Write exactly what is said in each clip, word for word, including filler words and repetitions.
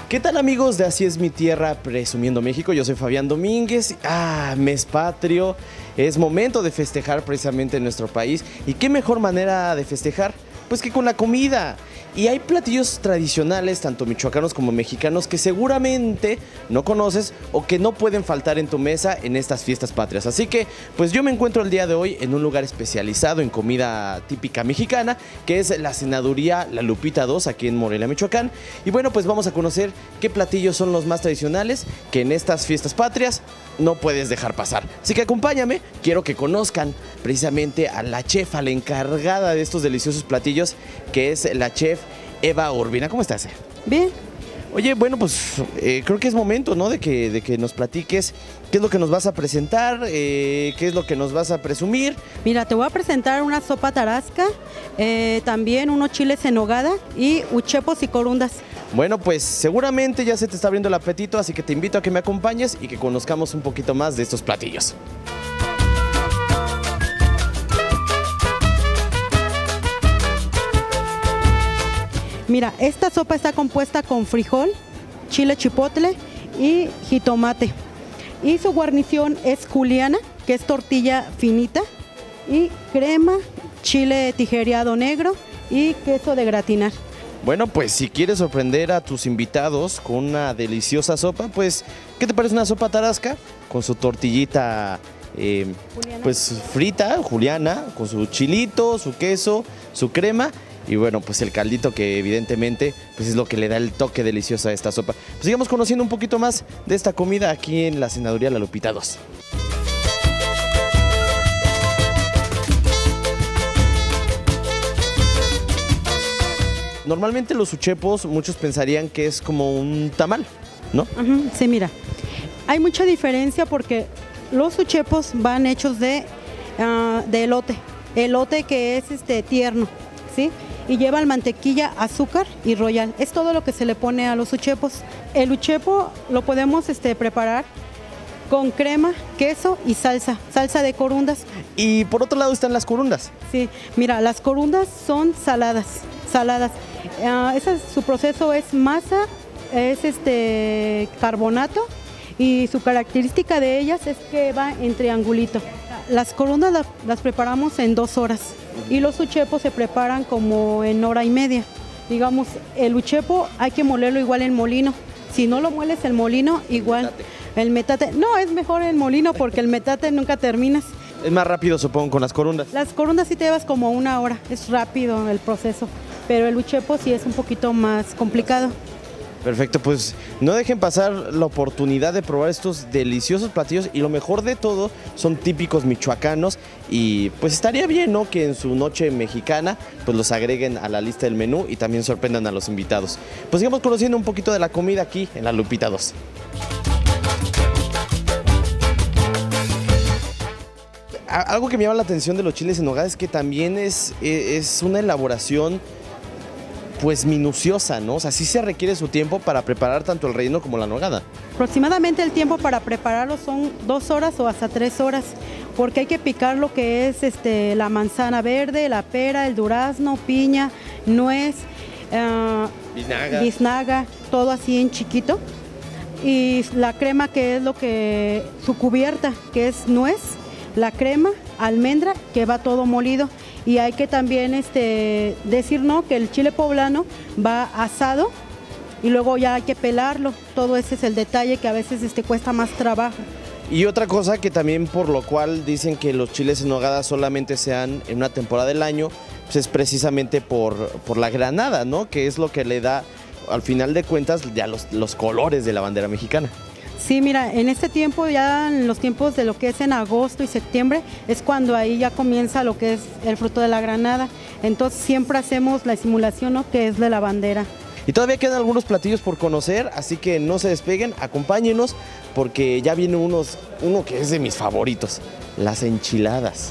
¿Qué tal, amigos de Así es mi tierra, presumiendo México? Yo soy Fabián Domínguez. Ah, mes patrio. Es momento de festejar precisamente en nuestro país. ¿Y qué mejor manera de festejar? Pues que con la comida. Y hay platillos tradicionales, tanto michoacanos como mexicanos, que seguramente no conoces o que no pueden faltar en tu mesa en estas fiestas patrias. Así que, pues yo me encuentro el día de hoy en un lugar especializado en comida típica mexicana, que es la Cenaduría La Lupita dos, aquí en Morelia, Michoacán. Y bueno, pues vamos a conocer qué platillos son los más tradicionales que en estas fiestas patrias no puedes dejar pasar. Así que acompáñame, quiero que conozcan precisamente a la chef, a la encargada de estos deliciosos platillos, que es la chef Eva Urbina. ¿Cómo estás? Bien. Oye, bueno, pues eh, creo que es momento, ¿no? De que, de que nos platiques qué es lo que nos vas a presentar, eh, qué es lo que nos vas a presumir. Mira, te voy a presentar una sopa tarasca, eh, también unos chiles en nogada y uchepos y corundas. Bueno, pues seguramente ya se te está abriendo el apetito, así que te invito a que me acompañes y que conozcamos un poquito más de estos platillos. Mira, esta sopa está compuesta con frijol, chile chipotle y jitomate. Y su guarnición es juliana, que es tortilla finita, y crema, chile tijereado negro y queso de gratinar. Bueno, pues si quieres sorprender a tus invitados con una deliciosa sopa, pues, ¿qué te parece una sopa tarasca? Con su tortillita eh, pues frita, juliana, con su chilito, su queso, su crema. Y bueno, pues el caldito que evidentemente pues es lo que le da el toque delicioso a esta sopa. Pues sigamos conociendo un poquito más de esta comida aquí en la Cenaduría La Lupita dos. Normalmente los uchepos muchos pensarían que es como un tamal, ¿no? Uh-huh, sí, mira, hay mucha diferencia porque los uchepos van hechos de, uh, de elote, elote que es este tierno, ¿sí? Y llevan mantequilla, azúcar y royal. Es todo lo que se le pone a los uchepos. El uchepo lo podemos este, preparar con crema, queso y salsa, salsa de corundas. Y por otro lado están las corundas. Sí, mira, las corundas son saladas, saladas. Uh, ese, su proceso es masa, es este carbonato y su característica de ellas es que va en triangulito. Las corundas las, las preparamos en dos horas y los uchepos se preparan como en hora y media. Digamos, el uchepo hay que molerlo igual en molino. Si no lo mueles el molino, igual. Metate. El metate. No, es mejor el molino porque el metate nunca terminas. Es más rápido, supongo, con las corundas. Las corundas sí te llevas como una hora. Es rápido el proceso. Pero el uchepo sí es un poquito más complicado. Perfecto, pues no dejen pasar la oportunidad de probar estos deliciosos platillos y lo mejor de todo son típicos michoacanos y pues estaría bien, ¿no? Que en su noche mexicana pues los agreguen a la lista del menú y también sorprendan a los invitados. Pues sigamos conociendo un poquito de la comida aquí en La Lupita dos. Algo que me llama la atención de los chiles en nogada es que también es, es una elaboración pues minuciosa, ¿no? O sea, sí se requiere su tiempo para preparar tanto el relleno como la nogada. Aproximadamente el tiempo para prepararlo son dos horas o hasta tres horas, porque hay que picar lo que es este, la manzana verde, la pera, el durazno, piña, nuez, uh, biznaga. biznaga, todo así en chiquito. Y la crema, que es lo que, su cubierta, que es nuez, la crema, almendra, que va todo molido. Y hay que también este, decir, ¿no?, que el chile poblano va asado y luego ya hay que pelarlo. Todo ese es el detalle que a veces este, cuesta más trabajo. Y otra cosa que también por lo cual dicen que los chiles en nogada solamente se dan en una temporada del año, pues es precisamente por, por la granada, ¿no? Que es lo que le da, al final de cuentas, ya los, los colores de la bandera mexicana. Sí, mira, en este tiempo, ya en los tiempos de lo que es en agosto y septiembre, es cuando ahí ya comienza lo que es el fruto de la granada. Entonces siempre hacemos la simulación, ¿no?, que es de la bandera. Y todavía quedan algunos platillos por conocer, así que no se despeguen, acompáñenos, porque ya viene unos, uno que es de mis favoritos, las enchiladas.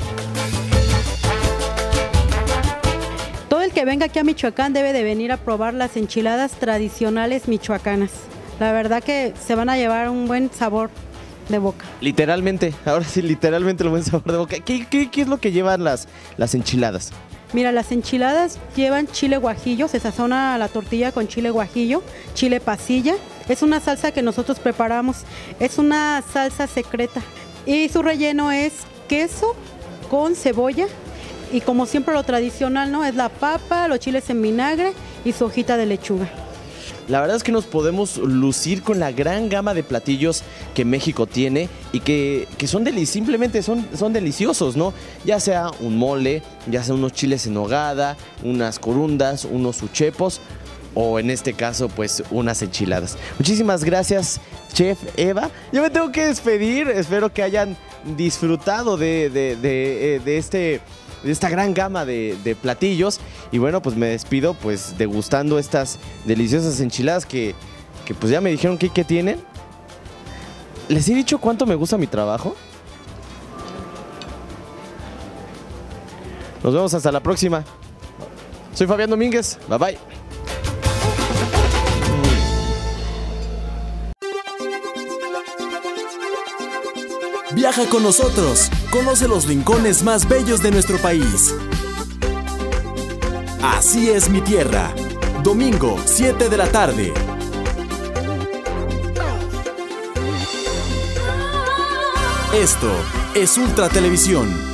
Todo el que venga aquí a Michoacán debe de venir a probar las enchiladas tradicionales michoacanas. La verdad que se van a llevar un buen sabor de boca. Literalmente, ahora sí, literalmente el buen sabor de boca. ¿Qué, qué, qué es lo que llevan las, las enchiladas? Mira, las enchiladas llevan chile guajillo, se sazona la tortilla con chile guajillo, chile pasilla. Es una salsa que nosotros preparamos, es una salsa secreta. Y su relleno es queso con cebolla y como siempre lo tradicional, ¿no? Es la papa, los chiles en vinagre y su hojita de lechuga. La verdad es que nos podemos lucir con la gran gama de platillos que México tiene y que, que son deli- simplemente son, son deliciosos, ¿no? Ya sea un mole, ya sea unos chiles en nogada, unas corundas, unos uchepos o en este caso pues unas enchiladas. Muchísimas gracias, Chef Eva. Yo me tengo que despedir, espero que hayan disfrutado de, de, de, de este... de esta gran gama de, de platillos y bueno, pues me despido pues degustando estas deliciosas enchiladas que, que pues ya me dijeron que, que tienen. ¿Les he dicho cuánto me gusta mi trabajo? Nos vemos hasta la próxima. Soy Fabián Domínguez, bye bye. Viaja con nosotros, conoce los rincones más bellos de nuestro país. Así es mi tierra, domingo, siete de la tarde. Esto es Ultra Televisión.